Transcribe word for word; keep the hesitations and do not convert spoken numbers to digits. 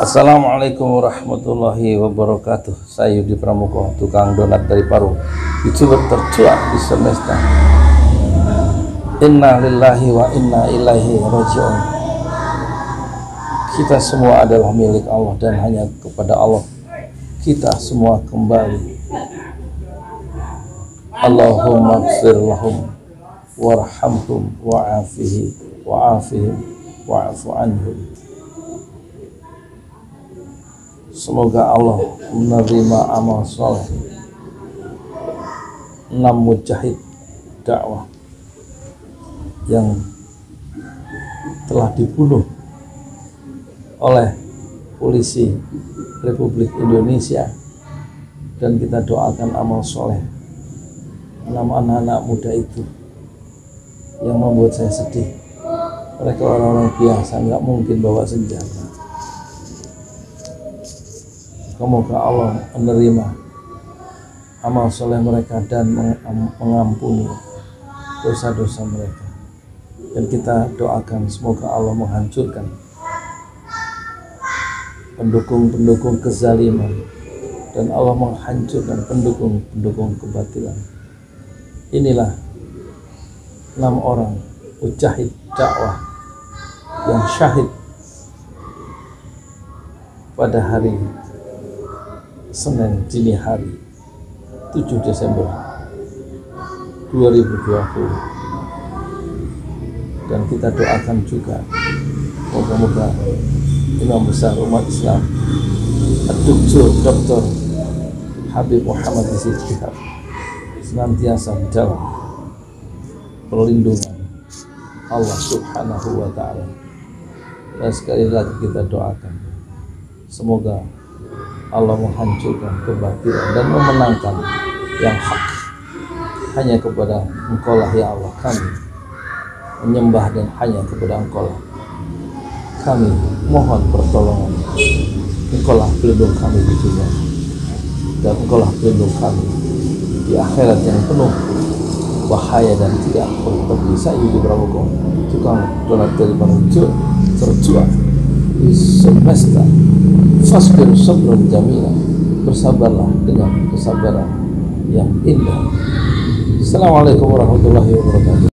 Assalamualaikum warahmatullahi wabarakatuh. Saya Yudi Pramuko, tukang donat dari Paru, youtuber tercuat di semesta. Inna lillahi wa inna ilaihi raji'un. Kita semua adalah milik Allah dan hanya kepada Allah kita semua kembali. Allahumma ighfir lahum warhamhum wa'afihi wa'afihim wa'afu anhum. Semoga Allah menerima amal soleh enam mujahid dakwah yang telah dibunuh oleh polisi Republik Indonesia, dan kita doakan amal soleh enam anak-anak muda itu yang membuat saya sedih. Mereka orang-orang biasa, nggak mungkin bawa senjata. Semoga Allah menerima amal soleh mereka dan mengampuni dosa-dosa mereka. Dan kita doakan semoga Allah menghancurkan pendukung-pendukung kezaliman, dan Allah menghancurkan pendukung-pendukung kebatilan. Inilah enam orang mujahid dakwah yang syahid pada hari Senin dini hari tujuh Desember dua ribu dua puluh. Dan kita doakan juga moga-moga Imam besar umat Islam Doktor Doktor Habib Muhammad Rizik Syihab senantiasa dalam perlindungan Allah Subhanahu wa ta'ala. Dan sekali lagi kita doakan semoga Allah menghancurkan kebatilan dan memenangkan yang hak. Hanya kepada Engkau lah ya Allah kami menyembah, dan hanya kepada Engkau lah kami mohon pertolongan. Engkau lah pelindung kami di dunia, dan Engkau lah pelindung kami di akhirat yang penuh bahaya dan tidak bertepi. Saya Yudi Pramuko, tukang donat dari Paru, terjual di semesta. Fasbir sabrun jamila, bersabarlah dengan kesabaran yang indah. Assalamualaikum warahmatullahi wabarakatuh.